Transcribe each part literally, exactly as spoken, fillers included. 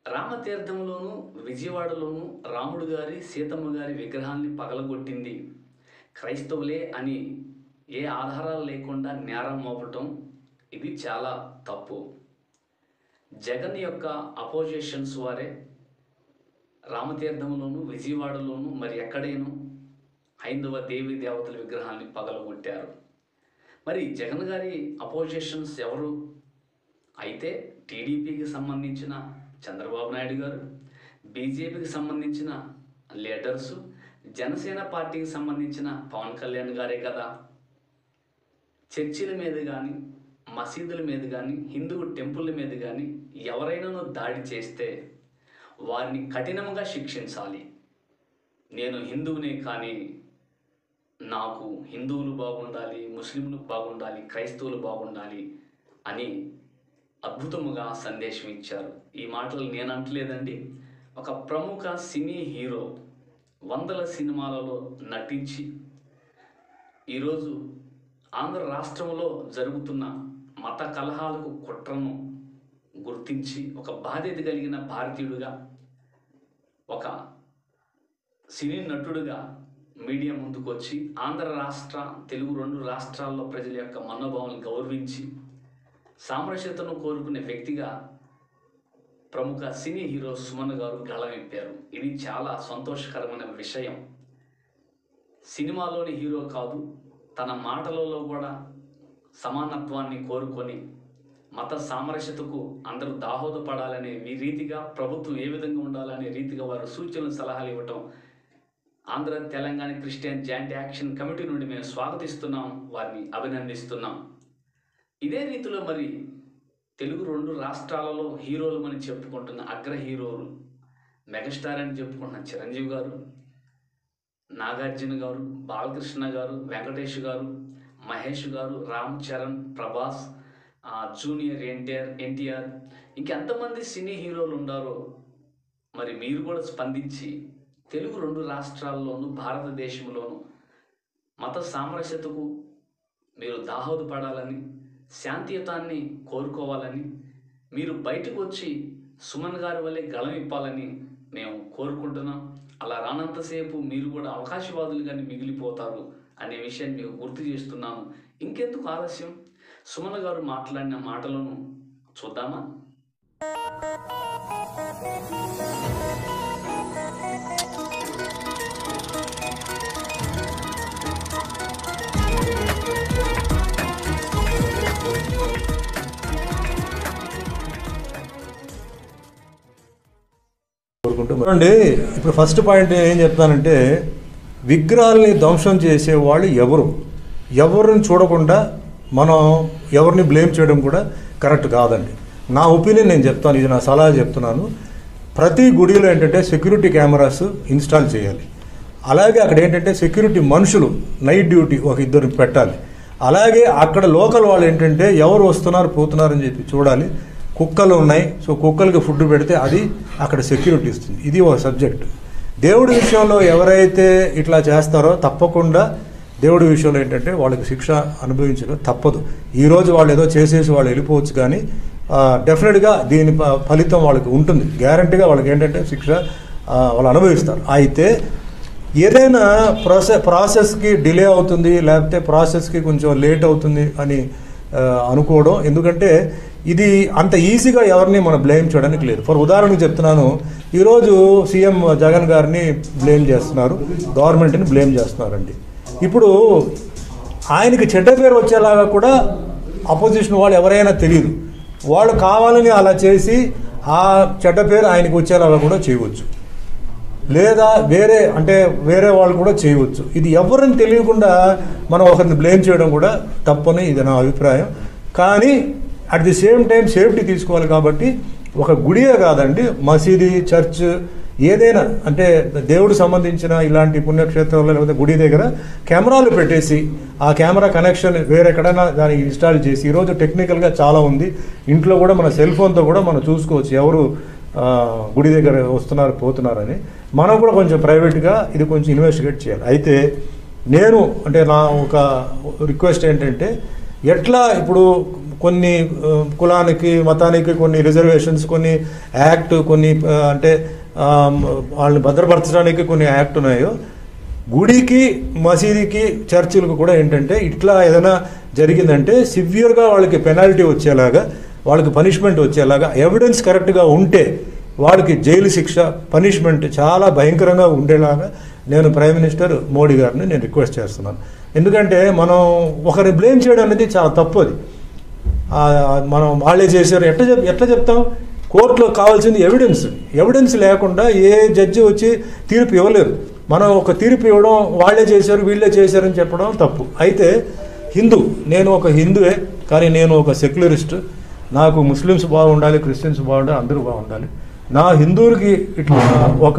రామతీర్థంలోను విజయవాడలోను రాముడు గారి సీతమ్మ గారి విగ్రహాన్ని పగలగొట్టింది క్రైస్తవులే అని ఏ ఆధారాలు లేకుండా నేరం మోపటం ఇది చాలా తప్పు. జగన్ యొక్క అపోజిషన్స్ వారే రామతీర్థంలోను విజయవాడలోను మరి ఎక్కడైనా హైందవ దేవీ దేవతల విగ్రహాన్ని పగలగొట్టారు. మరి జగన్ గారి అపోజిషన్స్ ఎవరు? అయితే టీడీపీకి సంబంధించిన చంద్రబాబు నాయుడు గారు, బీజేపీకి సంబంధించిన లీడర్సు, జనసేన పార్టీకి సంబంధించిన పవన్ కళ్యాణ్ గారే కదా. చర్చిల మీద కానీ మసీదుల మీద కానీ హిందూ టెంపుల్ మీద కానీ ఎవరైనా దాడి చేస్తే వారిని కఠినంగా శిక్షించాలి. నేను హిందువునే కానీ నాకు హిందువులు బాగుండాలి, ముస్లింలు బాగుండాలి, క్రైస్తవులు బాగుండాలి అని అద్భుతముగా సందేశం ఇచ్చారు. ఈ మాటలు నేను అంటలేదండి. ఒక ప్రముఖ సినీ హీరో వందల సినిమాలలో నటించి ఈరోజు ఆంధ్ర రాష్ట్రంలో జరుగుతున్న మత కలహాలకు కుట్రను గుర్తించి ఒక బాధ్యత కలిగిన భారతీయుడుగా, ఒక సినీ నటుడుగా మీడియా ముందుకు వచ్చి ఆంధ్ర రాష్ట్ర తెలుగు రెండు రాష్ట్రాల్లో ప్రజల యొక్క మనోభావాలను గౌరవించి సామరస్యతను కోరుకునే వ్యక్తిగా ప్రముఖ సినీ హీరో సుమన్ గారు గళమిప్పారు. ఇది చాలా సంతోషకరమైన విషయం. సినిమాలోని హీరో కాదు, తన మాటలలో కూడా సమానత్వాన్ని కోరుకొని మత సామరస్యతకు అందరూ దాహోదపడాలనే రీతిగా ప్రభుత్వం ఏ విధంగా ఉండాలనే రీతిగా వారు సూచనలు సలహాలు ఇవ్వటం Andhra Telangana Christian joint action committee నుండి మేము స్వాగతిస్తున్నాం, వారిని అభినందిస్తున్నాం. ఇదే రీతిలో మరి తెలుగు రెండు రాష్ట్రాలలో హీరోలు అని చెప్పుకుంటున్న అగ్ర హీరోలు, మెగాస్టార్ అని చెప్పుకుంటున్న చిరంజీవి గారు, నాగార్జున గారు, బాలకృష్ణ గారు, Venkatesh garu, Mahesh garu, Ram Charan, Prabhas, junior NTR NTR ఇంకెంతమంది సినీ హీరోలు ఉన్నారో మరి మీరు కూడా స్పందించి తెలుగు రెండు రాష్ట్రాల్లోనూ భారతదేశంలోనూ మత సామరస్యతకు మీరు దాహోదపడాలని, శాంతియుతాన్ని కోరుకోవాలని, మీరు బయటకు వచ్చి సుమన్ గారి వల్లే గళం ఇప్పాలని మేము కోరుకుంటున్నాం. అలా రానంతసేపు మీరు కూడా అవకాశవాదులుగానే మిగిలిపోతారు అనే విషయాన్ని మీకు గుర్తు చేస్తున్నాను. ఇంకెందుకు ఆలస్యం, సుమన్ గారు మాట్లాడిన మాటలను చూద్దామా? అండి, ఇప్పుడు ఫస్ట్ పాయింట్ ఏం చెప్తానంటే, విగ్రహాలని ధ్వంసం చేసే వాళ్ళు ఎవరు ఎవరిని చూడకుండా మనం ఎవరిని బ్లేమ్ చేయడం కూడా కరెక్ట్ కాదండి. నా ఒపీనియన్ నేను చెప్తాను, ఇది నా సలహా చెప్తున్నాను. ప్రతి గుడిలో ఏంటంటే సెక్యూరిటీ కెమెరాస్ ఇన్స్టాల్ చేయాలి. అలాగే అక్కడ ఏంటంటే సెక్యూరిటీ మనుషులు నైట్ డ్యూటీ ఒక ఇద్దరు పెట్టాలి. అలాగే అక్కడ లోకల్ వాళ్ళు ఏంటంటే ఎవరు వస్తున్నారు పోతున్నారని చెప్పి చూడాలి. కుక్కలు ఉన్నాయి, సో కుక్కలకి ఫుడ్ పెడితే అది అక్కడ సెక్యూరిటీ ఇస్తుంది. ఇది ఒక సబ్జెక్ట్. దేవుడి విషయంలో ఎవరైతే ఇట్లా చేస్తారో తప్పకుండా దేవుడి విషయంలో ఏంటంటే వాళ్ళకి శిక్ష అనుభవించడం తప్పదు. ఈరోజు వాళ్ళు ఏదో చేసేసి వాళ్ళు వెళ్ళిపోవచ్చు, కానీ డెఫినెట్గా దీని ఫలితం వాళ్ళకి ఉంటుంది. గ్యారంటీగా వాళ్ళకి ఏంటంటే శిక్ష వాళ్ళు అనుభవిస్తారు. అయితే ఏదైనా ప్రాసెస్ ప్రాసెస్కి డిలే అవుతుంది, లేకపోతే ప్రాసెస్కి కొంచెం లేట్ అవుతుంది అని అనుకోవడం, ఎందుకంటే ఇది అంత ఈజీగా ఎవరిని మనం బ్లేమ్ చేయడానికి లేదు. ఫర్ ఉదాహరణకు చెప్తున్నాను, ఈరోజు సీఎం జగన్ గారిని బ్లేమ్ చేస్తున్నారు, గవర్నమెంట్ని బ్లేమ్ చేస్తున్నారండి. ఇప్పుడు ఆయనకి చెడ్డ పేరు వచ్చేలాగా కూడా అపోజిషన్ వాళ్ళు ఎవరైనా తెలియదు, వాళ్ళు కావాలని అలా చేసి ఆ చెడ్డ పేరు ఆయనకు వచ్చేలాగా కూడా చేయవచ్చు, లేదా వేరే అంటే వేరే వాళ్ళు కూడా చేయవచ్చు. ఇది ఎవరిని తెలియకుండా మనం ఒకరిని బ్లేమ్ చేయడం కూడా తప్పని ఇది నా అభిప్రాయం. కానీ at the same time safety తీసుకోవాలి. కాబట్టి ఒక గుడియే కాదండి, మసీది, చర్చ్ ఏదైనా అంటే దేవుడికి సంబంధించిన ఇలాంటి పుణ్యక్షేత్రాల్లో లేకపోతే గుడి దగ్గర కెమెరాలు పెట్టేసి ఆ కెమెరా కనెక్షన్ వేరెక్కడైనా దానికి ఇన్స్టాల్ చేసి, ఈరోజు టెక్నికల్గా చాలా ఉంది, ఇంట్లో కూడా మన సెల్ ఫోన్తో కూడా మనం చూసుకోవచ్చు ఎవరు గుడి దగ్గర వస్తున్నారు పోతున్నారని. మనం కూడా కొంచెం ప్రైవేట్గా ఇది కొంచెం ఇన్వెస్టిగేట్ చేయాలి. అయితే నేను అంటే నా ఒక రిక్వెస్ట్ ఏంటంటే, ఎట్లా ఇప్పుడు కొన్ని ఆ, కులానికి మతానికి కొన్ని రిజర్వేషన్స్, కొన్ని యాక్ట్, కొన్ని ఆ, అంటే ఆ, వాళ్ళని భద్రపరచడానికి కొన్ని యాక్ట్ ఉన్నాయో, గుడికి మసీదుకి చర్చిలకు కూడా ఏంటంటే ఇట్లా ఏదైనా జరిగిందంటే సివియర్గా వాళ్ళకి పెనాల్టీ వచ్చేలాగా, వాళ్ళకి పనిష్మెంట్ వచ్చేలాగా, ఎవిడెన్స్ కరెక్ట్గా ఉంటే వాళ్ళకి జైలు శిక్ష, పనిష్మెంట్ చాలా భయంకరంగా ఉండేలాగా నేను ప్రైమ్ మినిస్టర్ మోడీ గారిని నేను రిక్వెస్ట్ చేస్తున్నాను. ఎందుకంటే మనం ఒకరిని బ్లేమ్ చేయడం అనేది చాలా తప్పు. అది ఆ, మనం వాళ్ళే చేశారు ఎట్లా చెప్ ఎట్లా చెప్తాం? కోర్టులో కావాల్సింది ఎవిడెన్స్. ఎవిడెన్స్ లేకుండా ఏ జడ్జి వచ్చి తీర్పు ఇవ్వలేరు. మనం ఒక తీర్పు ఇవ్వడం, వాళ్ళే చేశారు వీళ్ళే చేశారని చెప్పడం తప్పు. అయితే హిందూ, నేను ఒక హిందువే, కానీ నేను ఒక సెక్యులరిస్ట్. నాకు ముస్లిమ్స్ బాగుండాలి, క్రిస్టియన్స్ బాగుండాలి, అందరూ బాగుండాలి. నా హిందువులకి ఇట్లా ఒక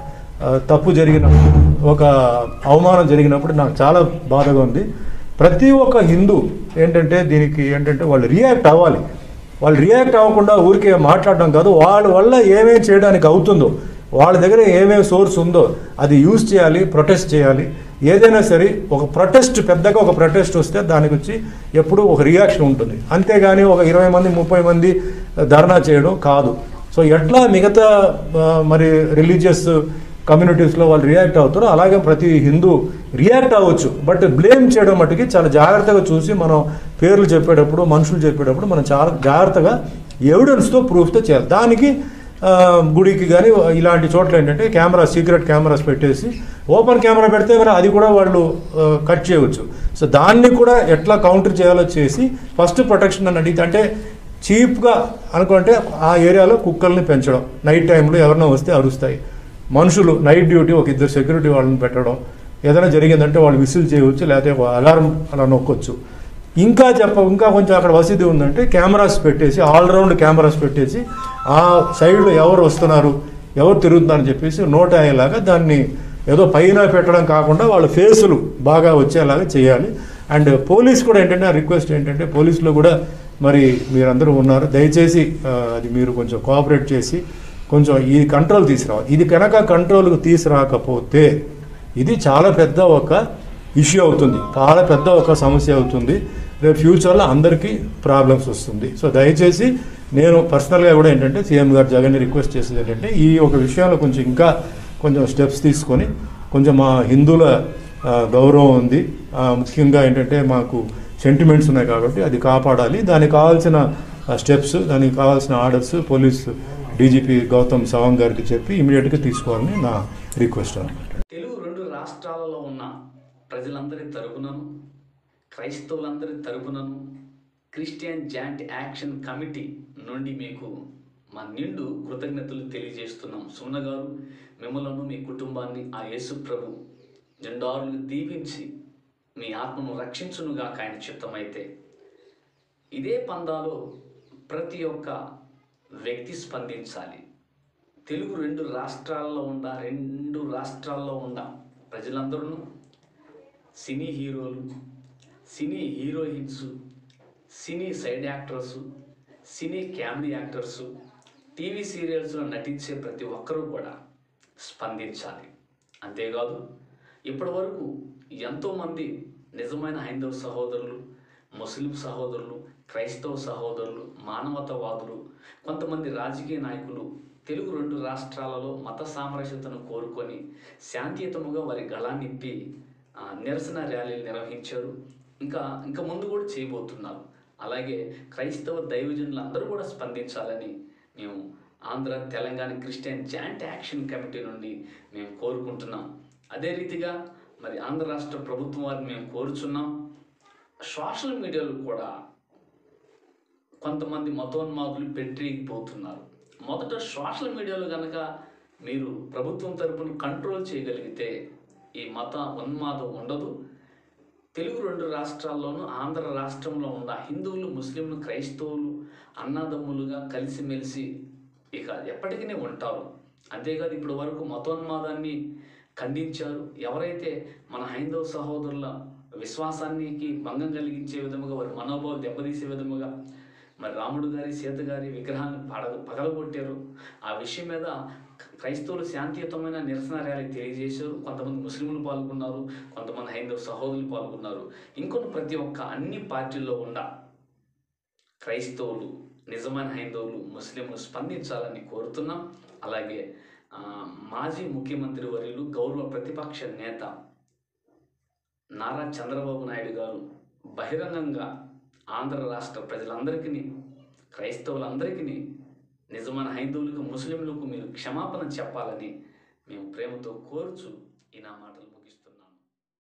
ఆ, తప్పు జరిగినప్పుడు, ఒక అవమానం జరిగినప్పుడు నాకు చాలా బాధగా ఉంది. ప్రతి ఒక్క హిందూ ఏంటంటే దీనికి ఏంటంటే వాళ్ళు రియాక్ట్ అవ్వాలి. వాళ్ళు రియాక్ట్ అవ్వకుండా ఊరికే మాట్లాడడం కాదు, వాళ్ళ వల్ల ఏమేమి చేయడానికి అవుతుందో, వాళ్ళ దగ్గర ఏమేమి సోర్స్ ఉందో అది యూజ్ చేయాలి, ప్రొటెస్ట్ చేయాలి. ఏదైనా సరే ఒక ప్రొటెస్ట్, పెద్దగా ఒక ప్రొటెస్ట్ వస్తే దానికి వచ్చి ఎప్పుడూ ఒక రియాక్షన్ ఉంటుంది. అంతేగాని ఒక ఇరవై మంది ముప్పై మంది ధర్నా చేయడం కాదు. సో ఎట్లా మిగతా ఆ, మరి రిలీజియస్ కమ్యూనిటీస్లో వాళ్ళు రియాక్ట్ అవుతారో అలాగే ప్రతి హిందూ రియాక్ట్ అవ్వచ్చు. బట్ బ్లేమ్ చేయడం మట్టుకి చాలా జాగ్రత్తగా చూసి మనం పేర్లు చెప్పేటప్పుడు, మనుషులు చెప్పేటప్పుడు మనం చాలా జాగ్రత్తగా ఎవిడెన్స్తో, ప్రూఫ్తో చేయాలి. దానికి ఆ, గుడికి కానీ ఇలాంటి చోట్ల ఏంటంటే కెమెరా, సీక్రెట్ కెమెరాస్ పెట్టేసి, ఓపెన్ కెమెరా పెడితే మరి అది కూడా వాళ్ళు ఆ, కట్ చేయవచ్చు. సో దాన్ని కూడా ఎట్లా కౌంటర్ చేయాలో చేసి ఫస్ట్ ప్రొటెక్షన్ అని అడిగితే, అంటే చీప్గా అనుకుంటే ఆ ఏరియాలో కుక్కల్ని పెంచడం, నైట్ టైంలో ఎవరైనా వస్తే అరుస్తాయి. మనుషులు నైట్ డ్యూటీ ఒక ఇద్దరు సెక్యూరిటీ వాళ్ళని పెట్టడం, ఏదైనా జరిగిందంటే వాళ్ళు విసిల్ చేయవచ్చు, లేకపోతే అలారం అలా నొక్కొచ్చు. ఇంకా చెప్ప ఇంకా కొంచెం అక్కడ వసతి ఉందంటే కెమెరాస్ పెట్టేసి, ఆల్రౌండ్ కెమెరాస్ పెట్టేసి ఆ సైడ్లో ఎవరు వస్తున్నారు, ఎవరు తిరుగుతున్నారని చెప్పేసి నోట్ అయ్యేలాగా దాన్ని ఏదో పైన పెట్టడం కాకుండా వాళ్ళ ఫేసులు బాగా వచ్చేలాగా చేయాలి. అండ్ పోలీస్ కూడా ఏంటంటే ఆ రిక్వెస్ట్ ఏంటంటే, పోలీసులో కూడా మరి మీరందరూ ఉన్నారు, దయచేసి ఆ, అది మీరు కొంచెం కోఆపరేట్ చేసి కొంచెం ఈ కంట్రోల్ తీసుకురావాలి. ఇది కనుక కంట్రోల్కి తీసుకురాకపోతే ఇది చాలా పెద్ద ఒక ఇష్యూ అవుతుంది, చాలా పెద్ద ఒక సమస్య అవుతుంది. రేపు ఫ్యూచర్లో అందరికీ ప్రాబ్లమ్స్ వస్తుంది. సో దయచేసి నేను పర్సనల్గా కూడా ఏంటంటే సీఎం గారు జగన్ని రిక్వెస్ట్ చేసేది ఏంటంటే, ఈ ఒక విషయంలో కొంచెం ఇంకా కొంచెం స్టెప్స్ తీసుకొని, కొంచెం మా హిందువుల ఆ, గౌరవం ఉంది, ఆ, ముఖ్యంగా ఏంటంటే మాకు సెంటిమెంట్స్ ఉన్నాయి కాబట్టి అది కాపాడాలి. దానికి కావాల్సిన స్టెప్స్, దానికి కావాల్సిన orders police DGP Gautam Sawang గారికి చెప్పి ఇమీడియట్గా తీసుకోవాలని నా రిక్వెస్ట్ అనమాట. తెలుగు రెండు రాష్ట్రాలలో ఉన్న ప్రజలందరి తరపునను, క్రైస్తవులందరి తరపునను, క్రిస్టియన్ జాయింట్ యాక్షన్ కమిటీ నుండి మీకు మా నిండు కృతజ్ఞతలు తెలియజేస్తున్నాం. సుమన గారు, మిమ్మలను మీ కుటుంబాన్ని ఆ యేసు ప్రభు జెండారులు దీవించి మీ ఆత్మను రక్షించునుగాక ఆయన చిత్తమైతే. ఇదే పందాలో ప్రతి ఒక్క వ్యక్తి స్పందించాలి. తెలుగు రెండు రాష్ట్రాల్లో ఉన్న రెండు రాష్ట్రాల్లో ఉన్న ప్రజలందరూ, సినీ హీరోలు, cine heroines, cine side actors, cine comedy actors, TV సీరియల్స్లో నటించే ప్రతి ఒక్కరూ కూడా స్పందించాలి. అంతేకాదు ఇప్పటి వరకు ఎంతోమంది నిజమైన హైందవ సహోదరులు, ముస్లిం సహోదరులు, క్రైస్తవ సహోదరులు, మానవతావాదులు, కొంతమంది రాజకీయ నాయకులు తెలుగు రెండు రాష్ట్రాలలో మత సామరస్యతను కోరుకొని శాంతియుతముగా వారి గళాన్నిప్పి నిరసన ర్యాలీలు నిర్వహించారు. ఇంకా ఇంకా ముందు కూడా చేయబోతున్నారు. అలాగే క్రైస్తవ దైవజనులు అందరూ కూడా స్పందించాలని మేము Andhra Telangana Christian joint action committee నుండి మేము కోరుకుంటున్నాం. అదే రీతిగా మరి ఆంధ్ర రాష్ట్ర ప్రభుత్వం వారిని మేము కోరుచున్నాం. సోషల్ మీడియాలో కూడా కొంతమంది మతోన్మాదులు పెట్టిపోతున్నారు. మొదట సోషల్ మీడియాలో కనుక మీరు ప్రభుత్వం తరపున కంట్రోల్ చేయగలిగితే ఈ మత ఉన్మాదం ఉండదు. తెలుగు రెండు రాష్ట్రాల్లోనూ, ఆంధ్ర రాష్ట్రంలో ఉన్న హిందువులు, ముస్లింలు, క్రైస్తవులు అన్నదమ్ములుగా కలిసిమెలిసి ఇక ఎప్పటికీ ఉంటారు. అంతేకాదు ఇప్పటి వరకు మతోన్మాదాన్ని ఖండించారు. ఎవరైతే మన హైందవ సహోదరుల విశ్వాసానికి భంగం కలిగించే విధముగా, వారి మనోభావాలు దెబ్బతీసే విధముగా మరి రాముడు గారి, సీత గారి విగ్రహాన్ని పడ పగలగొట్టారు. ఆ విషయం మీద క్రైస్తవులు శాంతియుతమైన నిరసన ర్యాలీ తెలియజేశారు. కొంతమంది ముస్లింలు పాల్గొన్నారు, కొంతమంది హైందవ సహోదరులు పాల్గొన్నారు. ఇంకొన్ని ప్రతి ఒక్క అన్ని పార్టీల్లో ఉన్న క్రైస్తవులు, నిజమైన హైందవులు, ముస్లింలు స్పందించాలని కోరుతున్నాం. అలాగే ఆ, మాజీ ముఖ్యమంత్రి వర్యులు, గౌరవ ప్రతిపక్ష నేత నారా చంద్రబాబు నాయుడు గారు బహిరంగంగా ఆంధ్ర రాష్ట్ర ప్రజలందరికీ, క్రైస్తవులందరికీ, నిజమైన హైందవులకు, ముస్లింలకు మీరు క్షమాపణ చెప్పాలని మేము ప్రేమతో కోరుచు ఈ నా మాటలు